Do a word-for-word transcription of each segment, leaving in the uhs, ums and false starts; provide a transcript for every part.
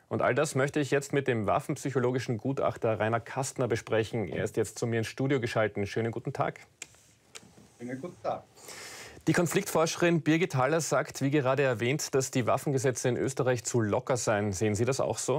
Und all das möchte ich jetzt mit dem waffenpsychologischen Gutachter Rainer Kastner besprechen. Er ist jetzt zu mir ins Studio geschaltet. Schönen guten Tag. Schönen guten Tag. Die Konfliktforscherin Birgit Haller sagt, wie gerade erwähnt, dass die Waffengesetze in Österreich zu locker seien. Sehen Sie das auch so?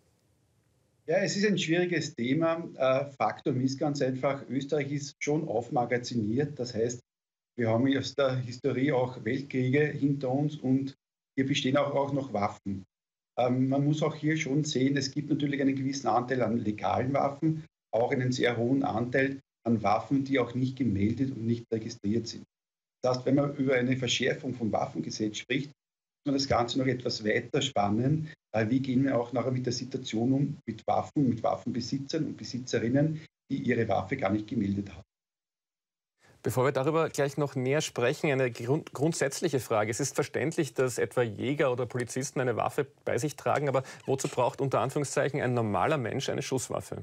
Ja, es ist ein schwieriges Thema. Äh, Faktum ist ganz einfach, Österreich ist schon aufmagaziniert. Das heißt, wir haben aus der Historie auch Weltkriege hinter uns und hier bestehen auch, auch noch Waffen. Ähm, man muss auch hier schon sehen, es gibt natürlich einen gewissen Anteil an legalen Waffen, auch einen sehr hohen Anteil an Waffen, die auch nicht gemeldet und nicht registriert sind. Das heißt, wenn man über eine Verschärfung vom Waffengesetz spricht, muss man das Ganze noch etwas weiter spannen. Äh, wie gehen wir auch nachher mit der Situation um, mit Waffen, mit Waffenbesitzern und Besitzerinnen, die ihre Waffe gar nicht gemeldet haben. Bevor wir darüber gleich noch näher sprechen, eine grund grundsätzliche Frage. Es ist verständlich, dass etwa Jäger oder Polizisten eine Waffe bei sich tragen, aber wozu braucht unter Anführungszeichen ein normaler Mensch eine Schusswaffe?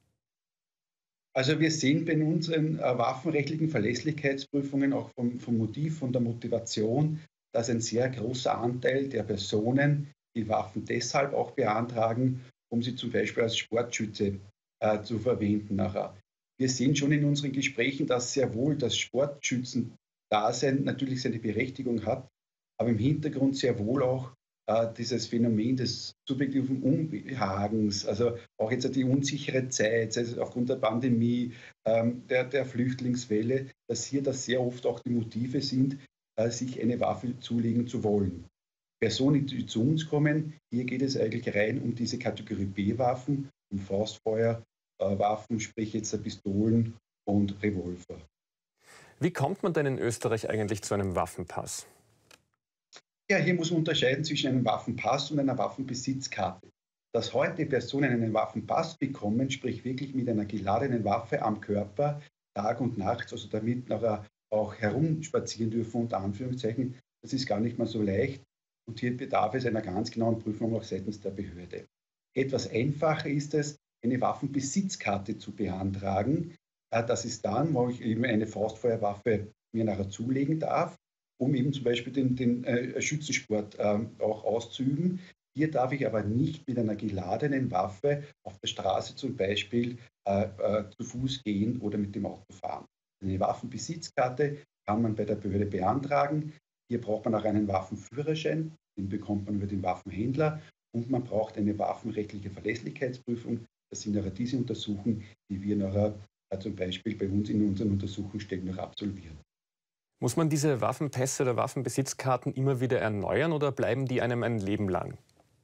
Also wir sehen bei unseren äh, waffenrechtlichen Verlässlichkeitsprüfungen auch vom, vom Motiv, von der Motivation, dass ein sehr großer Anteil der Personen die Waffen deshalb auch beantragen, um sie zum Beispiel als Sportschütze äh, zu verwenden nachher. Wir sehen schon in unseren Gesprächen, dass sehr wohl das Sportschützendasein natürlich seine Berechtigung hat, aber im Hintergrund sehr wohl auch äh, dieses Phänomen des subjektiven Unbehagens, also auch jetzt die unsichere Zeit, sei es aufgrund der Pandemie, ähm, der, der Flüchtlingswelle, dass hier das sehr oft auch die Motive sind, äh, sich eine Waffe zulegen zu wollen. Personen, die zu uns kommen, hier geht es eigentlich rein um diese Kategorie B-Waffen, um Faustfeuerwaffen, sprich jetzt Pistolen und Revolver. Wie kommt man denn in Österreich eigentlich zu einem Waffenpass? Ja, hier muss man unterscheiden zwischen einem Waffenpass und einer Waffenbesitzkarte. Dass heute Personen einen Waffenpass bekommen, sprich wirklich mit einer geladenen Waffe am Körper, Tag und Nacht, also damit nachher auch herumspazieren dürfen, unter Anführungszeichen, das ist gar nicht mal so leicht. Und hier bedarf es einer ganz genauen Prüfung auch seitens der Behörde. Etwas einfacher ist es, eine Waffenbesitzkarte zu beantragen. Das ist dann, wo ich eben eine Faustfeuerwaffe mir nachher zulegen darf, um eben zum Beispiel den, den äh, Schützensport äh, auch auszuüben. Hier darf ich aber nicht mit einer geladenen Waffe auf der Straße zum Beispiel äh, äh, zu Fuß gehen oder mit dem Auto fahren. Eine Waffenbesitzkarte kann man bei der Behörde beantragen. Hier braucht man auch einen Waffenführerschein, den bekommt man über den Waffenhändler und man braucht eine waffenrechtliche Verlässlichkeitsprüfung. Das sind nachher diese Untersuchungen, die wir nachher äh, zum Beispiel bei uns in unseren Untersuchungsstellen noch absolvieren. Muss man diese Waffenpässe oder Waffenbesitzkarten immer wieder erneuern oder bleiben die einem ein Leben lang?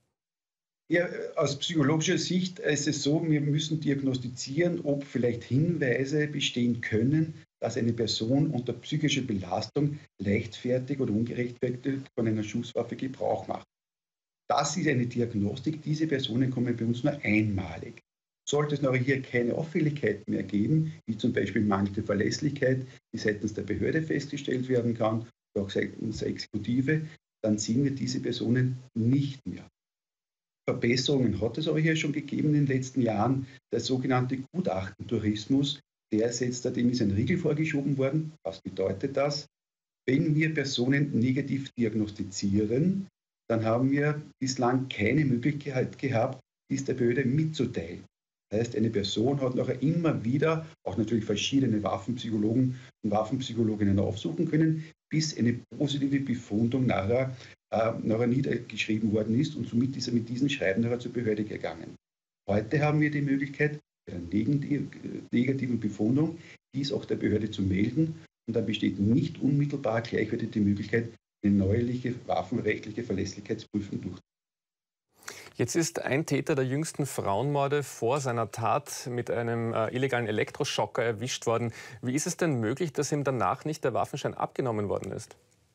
Ja, aus psychologischer Sicht ist es so, wir müssen diagnostizieren, ob vielleicht Hinweise bestehen können, dass eine Person unter psychischer Belastung leichtfertig oder ungerechtfertigt von einer Schusswaffe Gebrauch macht. Das ist eine Diagnostik. Diese Personen kommen bei uns nur einmalig. Sollte es nachher hier keine Auffälligkeiten mehr geben, wie zum Beispiel mangelnde Verlässlichkeit, die seitens der Behörde festgestellt werden kann, oder auch seitens der Exekutive, dann sehen wir diese Personen nicht mehr. Verbesserungen hat es aber hier schon gegeben in den letzten Jahren. Der sogenannte Gutachtentourismus, der ist jetzt, dem ist ein Riegel vorgeschoben worden. Was bedeutet das? Wenn wir Personen negativ diagnostizieren, dann haben wir bislang keine Möglichkeit gehabt, dies der Behörde mitzuteilen. Das heißt, eine Person hat nachher immer wieder auch natürlich verschiedene Waffenpsychologen und Waffenpsychologinnen aufsuchen können, bis eine positive Befundung nachher, äh, nachher niedergeschrieben worden ist und somit ist er mit diesem Schreiben nachher zur Behörde gegangen. Heute haben wir die Möglichkeit, bei einer negativen Befundung dies auch der Behörde zu melden und dann besteht nicht unmittelbar gleich wieder die Möglichkeit, eine neuerliche waffenrechtliche Verlässlichkeitsprüfung durchzuführen. Jetzt ist ein Täter der jüngsten Frauenmorde vor seiner Tat mit einem äh, illegalen Elektroschocker erwischt worden. Wie ist es denn möglich, dass ihm danach nicht der Waffenschein abgenommen worden ist?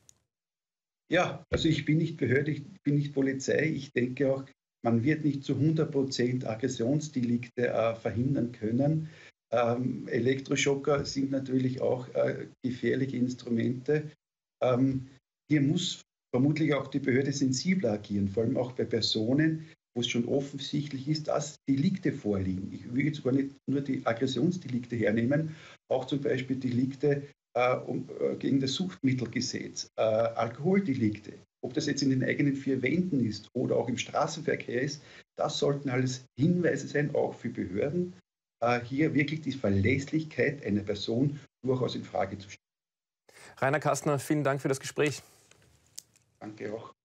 Ja, also ich bin nicht Behörde, ich bin nicht Polizei. Ich denke auch, man wird nicht zu hundert Prozent Aggressionsdelikte äh, verhindern können. Ähm, Elektroschocker sind natürlich auch äh, gefährliche Instrumente. Ähm, hier muss vermutlich auch die Behörde sensibler agieren, vor allem auch bei Personen, wo es schon offensichtlich ist, dass Delikte vorliegen. Ich will jetzt gar nicht nur die Aggressionsdelikte hernehmen, auch zum Beispiel Delikte äh, um, äh, gegen das Suchtmittelgesetz, äh, Alkoholdelikte. Ob das jetzt in den eigenen vier Wänden ist oder auch im Straßenverkehr ist, Das sollten alles Hinweise sein, auch für Behörden, äh, hier wirklich die Verlässlichkeit einer Person durchaus in Frage zu stellen. Rainer Kastner, vielen Dank für das Gespräch. Danke auch.